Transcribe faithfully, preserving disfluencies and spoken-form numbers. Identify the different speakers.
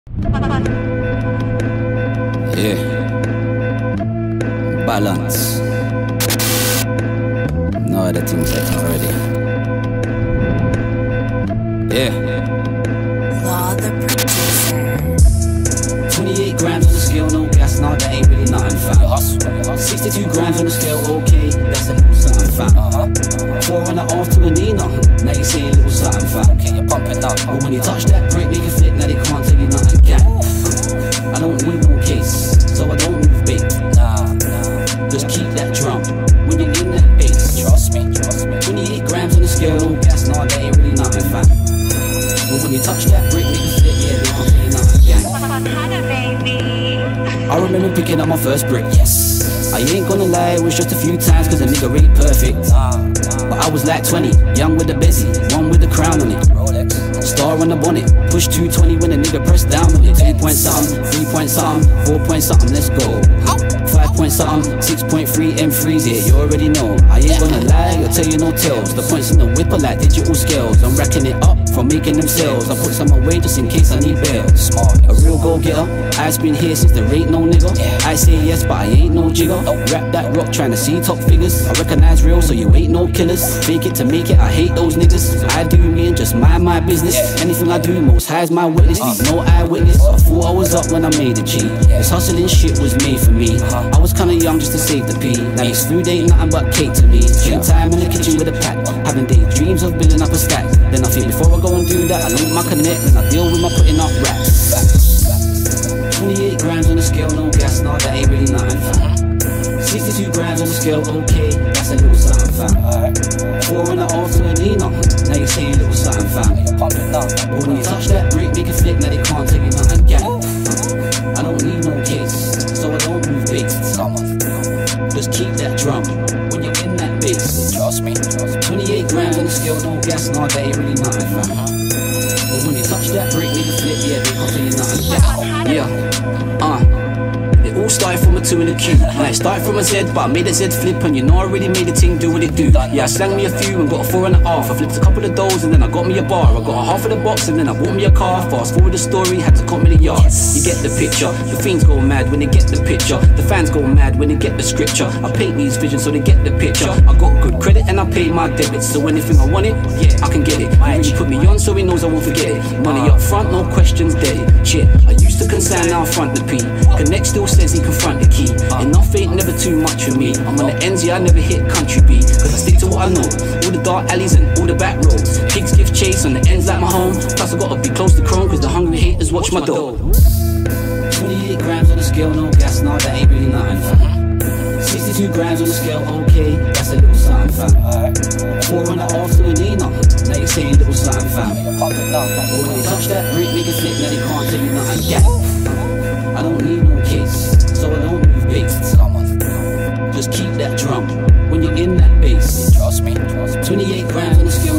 Speaker 1: Yeah. Balance. No other things like already. Yeah.
Speaker 2: Law the producer.
Speaker 1: twenty-eight grams on the scale, no gas, nah, that ain't really nothing, fam. sixty-two grams on the scale, okay, that's a little something, fam. Four and a half to a Nina, now you say a little something, fam.
Speaker 3: Okay, you're pumping up.
Speaker 1: But when you touch that brick, make it fit, now they can't tell you nothing, gang. I don't need no case, so I don't move big.
Speaker 3: Nah, nah.
Speaker 1: Just keep that drum when you're in that bass.
Speaker 3: Trust me, trust me.
Speaker 1: twenty-eight grams on the scale, no gas, nah, that ain't really nothing, fam. But when you touch that brick, make it fit, yeah, they can't tell you nothing, gang. I remember picking up my first brick, yes. I ain't gonna lie, it was just a few times cause a nigga ain't perfect.
Speaker 3: Nah, nah.
Speaker 1: But I was like twenty, young with the busy, one with the crown on it.
Speaker 3: Rolex.
Speaker 1: Star on the bonnet, push two twenty when a nigga press down on it. Two point something, three point something, four point something, let's go. Five point something, six point three M threes, yeah, you already know. I ain't gonna lie, I'll tell you no tales. The points in the whip are like digital scales. I'm racking it up from making them sales. I put some away just in case I need bail.
Speaker 3: Smart.
Speaker 1: A real go-getter, I've been here since there ain't no nigga. I say yes, but I ain't no jigger. Rap that rock, trying to see top figures. I recognize real, so you ain't no killers. Fake it to make it, I hate those niggas. I do me and just mind my business. Anything I do, most high's my witness. Leave no eyewitness. I thought I was up when I made a G. This hustling shit was made for me. I was kinda young just to save the P. Now this food ain't nothing but cake to me. Spend time in the kitchen with a pack, having daydreams of building up a stack. Then I think before I go and do that, I link my connect and I deal with my putting up raps. twenty-eight grams on the scale, no gas, nah, that ain't really nothing, fam. sixty-two grams on the scale, okay, that's a little something, fam. Four and a half to a Nina, now you say a little something, fam.
Speaker 3: You're pumping up.
Speaker 1: But when you touch that brick, make it flick, now they can't tell you nothing, gang. I don't need no case, so I don't move big. Just keep that drum when you're in that bass.
Speaker 3: Trust me, trust me.
Speaker 1: twenty-eight grams on the scale, no gas, nah, that ain't really nothing, fam. But when you touch that brick, make it flip, yeah, they can't tell you nothing, gang. Yeah, uh. It all started from a two in a Q. Now it started from a Z, but I made a Z flip, and you know I already made the thing do what it do. Yeah, I slang me a few and got a four and a half. I flipped a couple of those and then I got me a bar. I got a half of the box and then I bought me a car. Fast forward the story, had to cut me the yards. You get the picture. The fiends go mad when they get the picture. The fans go mad when they get the scripture. I paint these visions so they get the picture. I got good credit and I paid my debits, so anything I want it, yeah, I can get it. You really put me on so he knows I won't forget it. Money up front, no questions, dead. Shit, I used to consign, now I front the P. Connect still says he confront the key. Enough ain't never too much for me. I'm on the ends, yeah, I never hit country B. Cause I stick to what I know. All the dark alleys and all the back roads. Pigs give chase on the ends like my home. Plus I gotta be close to chrome cause the hungry haters watch my dough. twenty-eight grams on the scale, no gas, nah, that ain't really nothing, fam. sixty-two grams on the scale, okay, that's a little something, fam. Four and a half to a Nina, now you say a little something, fam.
Speaker 3: You're pumping up.
Speaker 1: But when you touch that brick, make it flip, now they can't tell you nothing, yeah. I don't need no case, so I don't move big. Just keep that drum when you're in that bass.
Speaker 3: Trust me, trust me.
Speaker 1: twenty-eight grams on the scale.